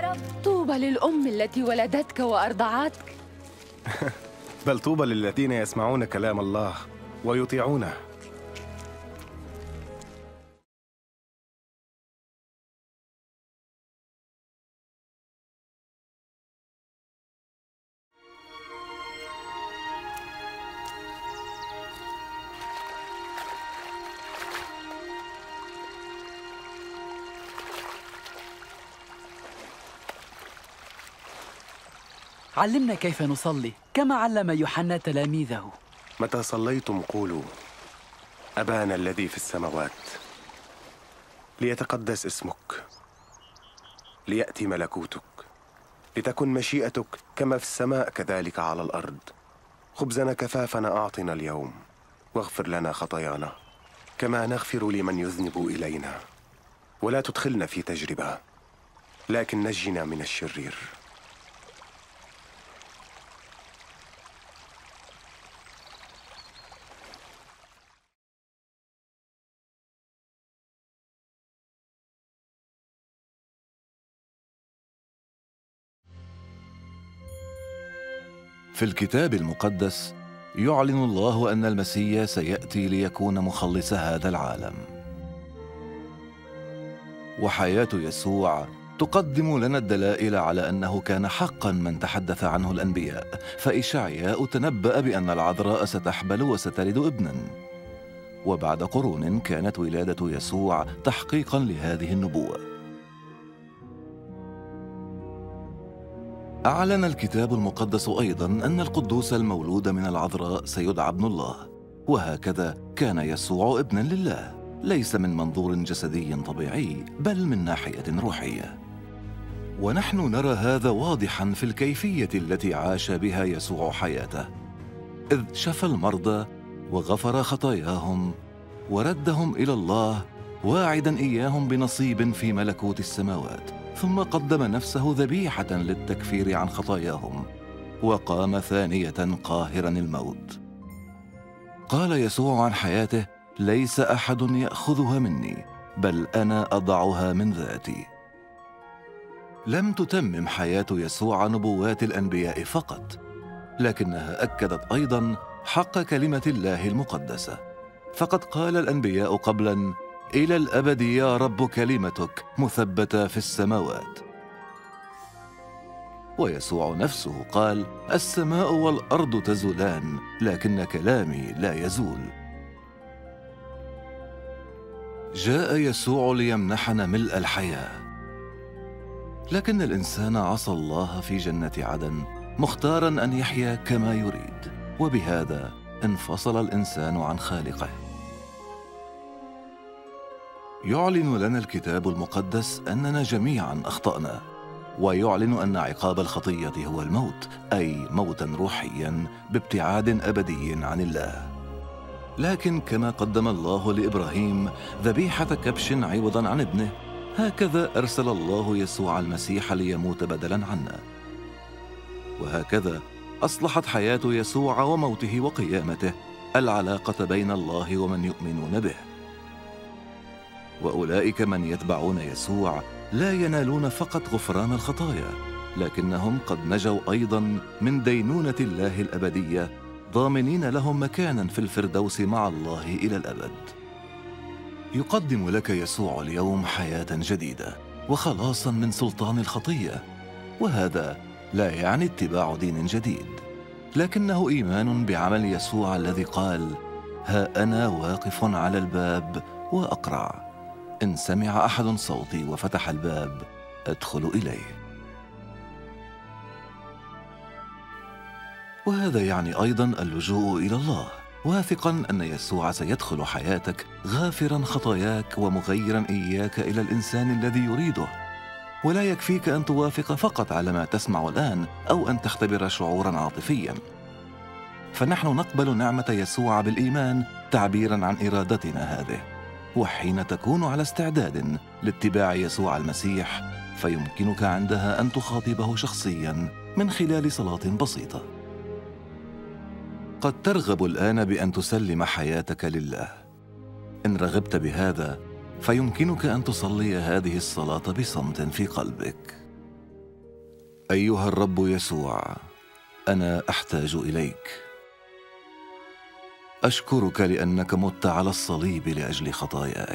طوبى للأم التي ولدتك وأرضعتك. بل طوبى للذين يسمعون كلام الله ويطيعونه. علمنا كيف نصلي كما علم يوحنا تلاميذه. متى صليتم قولوا: أبانا الذي في السماوات، ليتقدس اسمك، ليأتي ملكوتك، لتكن مشيئتك كما في السماء كذلك على الأرض. خبزنا كفافنا أعطنا اليوم، واغفر لنا خطايانا كما نغفر لمن يذنب إلينا، ولا تدخلنا في تجربة لكن نجنا من الشرير. في الكتاب المقدس يعلن الله أن المسيح سيأتي ليكون مخلص هذا العالم، وحياة يسوع تقدم لنا الدلائل على أنه كان حقا من تحدث عنه الأنبياء. فإشعياء تنبأ بأن العذراء ستحبل وستلد ابنا، وبعد قرون كانت ولادة يسوع تحقيقا لهذه النبوة. أعلن الكتاب المقدس أيضاً أن القدوس المولود من العذراء سيدعى ابن الله، وهكذا كان يسوع ابناً لله، ليس من منظور جسدي طبيعي بل من ناحية روحية. ونحن نرى هذا واضحاً في الكيفية التي عاش بها يسوع حياته، إذ شفى المرضى وغفر خطاياهم وردهم إلى الله، واعداً إياهم بنصيب في ملكوت السماوات، ثم قدم نفسه ذبيحة للتكفير عن خطاياهم، وقام ثانية قاهراً الموت. قال يسوع عن حياته: ليس أحد يأخذها مني، بل أنا أضعها من ذاتي. لم تتمم حياة يسوع نبوات الأنبياء فقط، لكنها أكدت أيضاً حق كلمة الله المقدسة، فقد قال الأنبياء قبلاً: إلى الأبد يا رب كلمتك مثبتة في السماوات. ويسوع نفسه قال: السماء والأرض تزولان لكن كلامي لا يزول. جاء يسوع ليمنحنا ملء الحياة، لكن الإنسان عصى الله في جنة عدن، مختاراً أن يحيا كما يريد، وبهذا انفصل الإنسان عن خالقه. يعلن لنا الكتاب المقدس أننا جميعاً أخطأنا، ويعلن أن عقاب الخطية هو الموت، أي موتاً روحياً بابتعاد أبدي عن الله. لكن كما قدم الله لإبراهيم ذبيحة كبش عوضاً عن ابنه، هكذا أرسل الله يسوع المسيح ليموت بدلاً عنا. وهكذا أصلحت حياة يسوع وموته وقيامته العلاقة بين الله ومن يؤمنون به. وأولئك من يتبعون يسوع لا ينالون فقط غفران الخطايا، لكنهم قد نجوا أيضاً من دينونة الله الأبدية، ضامنين لهم مكاناً في الفردوس مع الله إلى الأبد. يقدم لك يسوع اليوم حياة جديدة وخلاصاً من سلطان الخطية، وهذا لا يعني اتباع دين جديد، لكنه إيمان بعمل يسوع الذي قال: ها أنا واقف على الباب وأقرع، إن سمع أحد صوتي وفتح الباب أدخل إليه. وهذا يعني أيضاً اللجوء إلى الله، واثقاً أن يسوع سيدخل حياتك غافراً خطاياك ومغيراً إياك إلى الإنسان الذي يريده. ولا يكفيك أن توافق فقط على ما تسمع الآن أو أن تختبر شعوراً عاطفياً، فنحن نقبل نعمة يسوع بالإيمان تعبيراً عن إرادتنا هذه. وحين تكون على استعداد لاتباع يسوع المسيح، فيمكنك عندها أن تخاطبه شخصياً من خلال صلاة بسيطة. قد ترغب الآن بأن تسلم حياتك لله. إن رغبت بهذا، فيمكنك أن تصلي هذه الصلاة بصمت في قلبك. أيها الرب يسوع، أنا أحتاج إليك. أشكرك لأنك مت على الصليب لأجل خطاياي.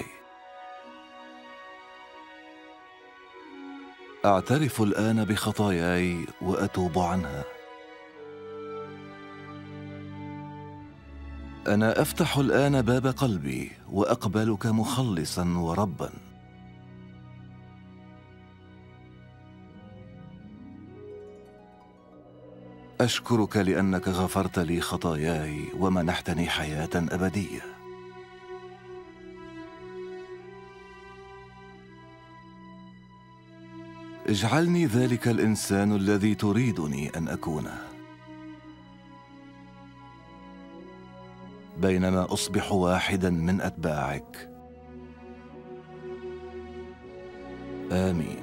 أعترف الآن بخطاياي وأتوب عنها. أنا أفتح الآن باب قلبي وأقبلك مخلصا وربا. أشكرك لأنك غفرت لي خطاياي ومنحتني حياة أبدية. اجعلني ذلك الإنسان الذي تريدني أن أكونه، بينما أصبح واحدا من أتباعك. آمين.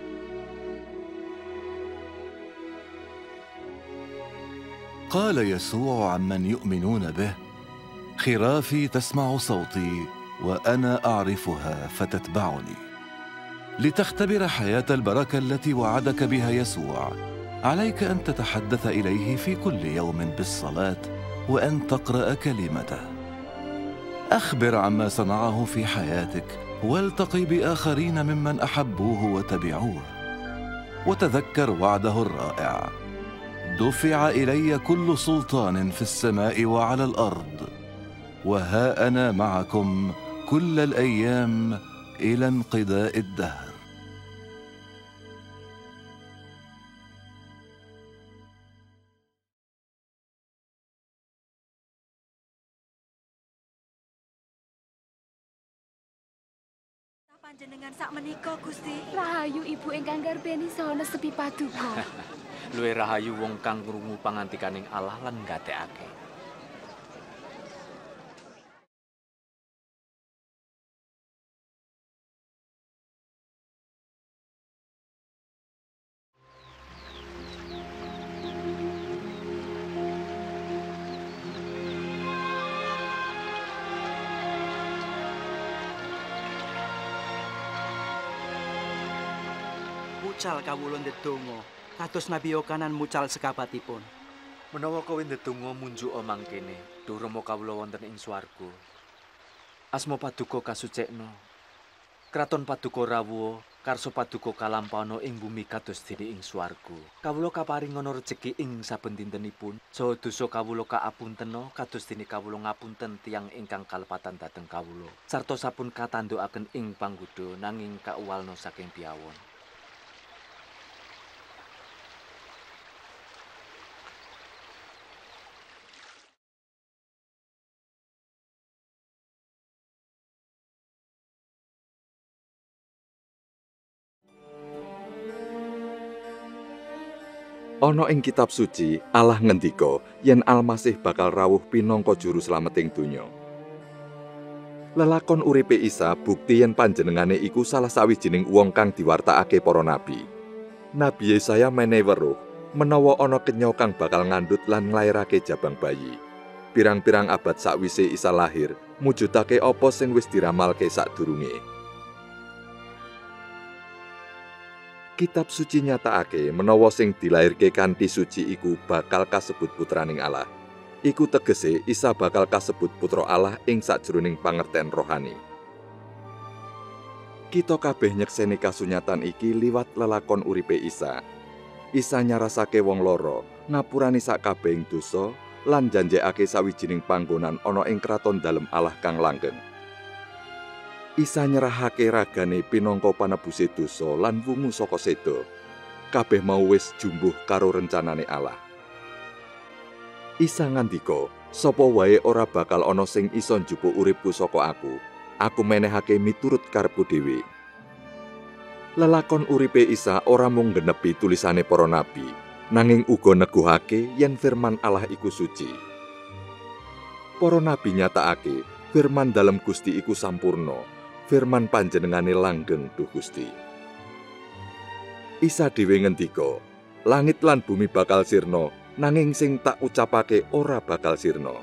قال يسوع عمن يؤمنون به: خرافي تسمع صوتي وأنا أعرفها فتتبعني. لتختبر حياة البركة التي وعدك بها يسوع، عليك أن تتحدث إليه في كل يوم بالصلاة وأن تقرأ كلمته. أخبر عما صنعه في حياتك، والتقي بآخرين ممن أحبوه وتبعوه، وتذكر وعده الرائع: دفع إلي كل سلطان في السماء وعلى الأرض، وها أنا معكم كل الأيام إلى انقضاء الدهر. Panjenengan sak menika Gusti. Rahayu Ibu ingkang garbeni saha sepi paduka. Luwih rahayu wong kang krungu pangantikaning Allah lan nggatekake. Mucal kawula ndedonga kados Nabi Yohanan mucal sekabatipun. Menawa kowe ndedonga munjuk mangkene, Duh Rama kawula wonten ing swarga. Asma paduka kasucikna. Kraton paduka rawuha, karsa paduka kalampauna ing bumi kados dene ing swarga. Kawula kaparingana rejeki ing saben dintenipun, saha dosa kawula kaapuntena kados dene kawula ngapunten tiyang ingkang kalepatan dhateng kawula. Sarta sampun katandukaken ing panggoda nanging kauwalna saking piyawon. Ana ing kitab suci, Allah ngendika yen Almasih bakal rawuh pinangka juru slameting donya. Lelakon uripe Isa bukti yen panjenengane iku salah sawijining wong kang diwartakake para nabi. Nabi Yesaya menehi weruh menawa ana kenya kang bakal ngandhut lan nglairake jabang bayi. Pirang-pirang abad sakwise Isa lahir, mujudake apa sing wis diramalke sadurunge. Kitab suci nyatakake menawa sing dilairke kanthi suci iku bakal kasebut putraning Allah. Iku tegese Isa bakal kasebut putra Allah ing sajroning pangerten rohani. Kita kabeh nyekseni kasunyatan iki liwat lelakon uripe Isa. Isa nyarasake wong lara, ngapurani sakabehing dosa lan janjekake sawijining panggonan ana ing kraton dalem Allah kang langgeng. Isa nyerahake ragane pinangka panebuse dosa lan wungu saka seda. Kabeh mau wis jumbuh karo rencanane Allah. Isa ngandika, sapa wae ora bakal ana sing isa njupuk uripku saka aku menehake miturut karepku dhewe. Lelakon uripe Isa ora mung nggenepi tulisane para nabi, nanging uga neguhake yen firman Allah iku suci. Para nabi nyatakake firman dalem Gusti iku sampurna. Firman panjenengane langgeng Duh Gusti. Isa dhewe ngendika, langit lan bumi bakal sirna, nanging sing tak ucapake ora bakal sirna.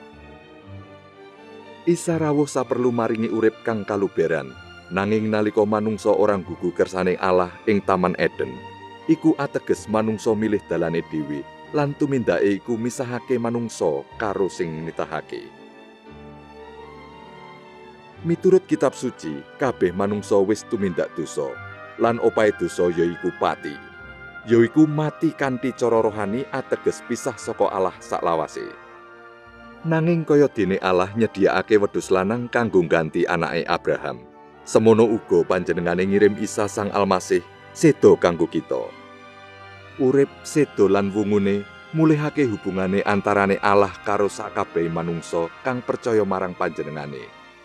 Isa rawuh saperlu maringi urip kang kaluberan, nanging nalika manungsa orang gugu kersane Allah ing Taman Eden, iku ateges manungsa milih dalane dhewe lan tumindake iku misahake manungsa karo sing nitahake. Miturut kitab suci, kabeh manungsa wis tumindak dosa, lan opahe dosa yaiku pati. Yaiku mati kanthi cara rohani ateges pisah saka Allah saklawase. Nanging kaya dene Allah nyediakake wedhus lanang kanggo ganti anake Abraham, semono uga panjenengane ngirim Isa Sang Almasih seda kanggo kita. Urip, seda lan wungune mulihake hubungane antarane Allah karo sakabeh manungsa kang percaya marang panjenengane.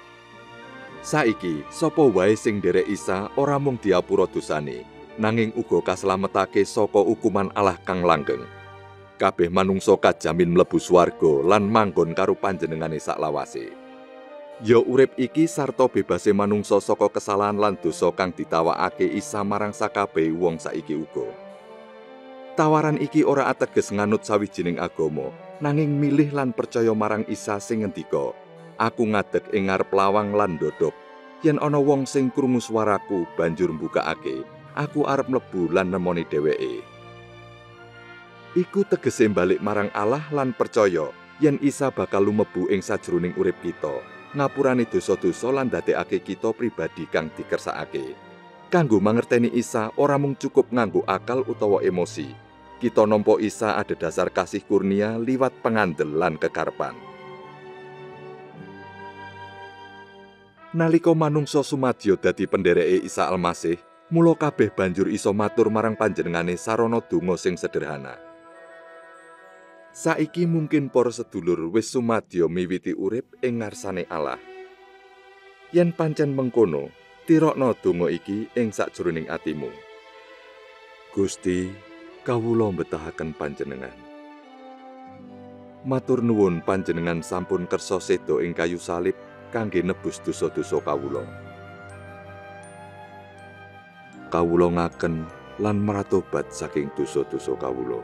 Saiki sapa wae sing nderek Isa ora mung diapura dosane, nanging uga kaslametake saka hukuman Allah kang langgeng. Kabeh manungsa kajamin mlebu swarga lan manggon karo panjenengane saklawase. Ya urip iki sarta bebase manungsa saka kesalahan lan dosa kang ditawakake Isa marang sakabeh wong saiki uga. Tawaran iki ora ateges nganut sawijining agama, nanging milih lan percaya marang Isa sing ngendika, "Aku ngadeg ing ngarep lawang lan ndodhok. Yen ana wong sing krungu swaraku banjur mbukakake, aku arep mlebu lan nemoni dheweke." Iku tegese balik marang Allah lan percaya yen Isa bakal lumebu ing sajroning urip kita, ngapurani dosa-dosa lan ndadekake kita pribadi kang dikersakake. Kanggo mangerteni Isa ora mung cukup nganggo akal utawa emosi. Kita nampa Isa ada dasar kasih kurnia liwat pengandel lan kekarepan. Nalika manungsa sumadya dadi pendereke Isa Almasih, mula kabeh banjur iso matur marang panjenengane sarana donga sing sederhana. Saiki mungkin para sedulur wis sumadya miwiti urip ing ngarsane Allah. Yen pancen mengkono, tirokno donga iki ing sakjroning atimu. Gusti, kawula mbetahaken panjenengan. Matur nuwun panjenengan sampun kersa seda ing kayu salib kangge nebus dosa-dosa kawula. Kawula ngaken lan maratobat saking dosa-dosa kawula.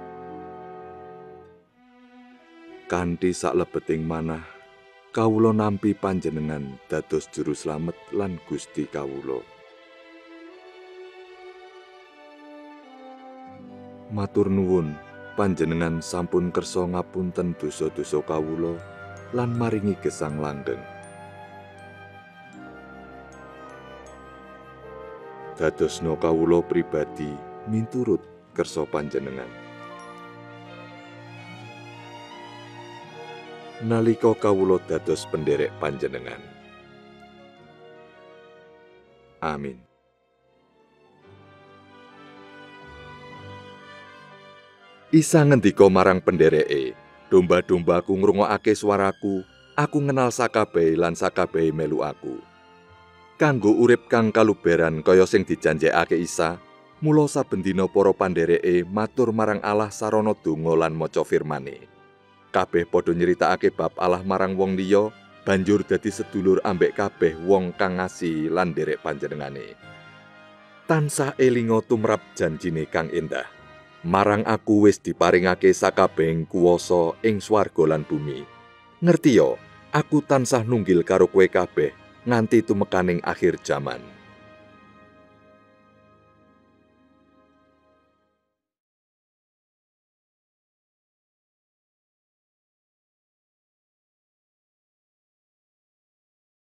Kanthi saklebeting manah, kawula nampi panjenengan dados juru slamet lan Gusti kawula. Matur nuwun panjenengan sampun kersa ngapunten dosa-dosa kawula lan maringi gesang langgeng. Dadosna kawula pribadi miturut kersa panjenengan. Nalika kawula dados penderek panjenengan. Amin. Isa ngendika marang pendereke, "Domba-dombaku ngrungokake swaraku, aku ngenal sakabeh lan sakabeh melu aku." Kanggo urip kang kaluberan kaya sing dijanjekake Isa, mula saben dina para pandereke matur marang Allah sarana donga lan maca firman-E. Kabeh padha nyeritakake bab Allah marang wong liya, banjur dadi sedulur ambek kabeh wong kang ngasihi lan nderek panjenengane. Tansah elinga tumrap janjine kang endah. Marang aku wis diparingake sakabehing kuwasa ing swarga lan bumi. Ngertiya, aku tansah nunggil karo kowe kabeh nganti tumekaning akhir jaman.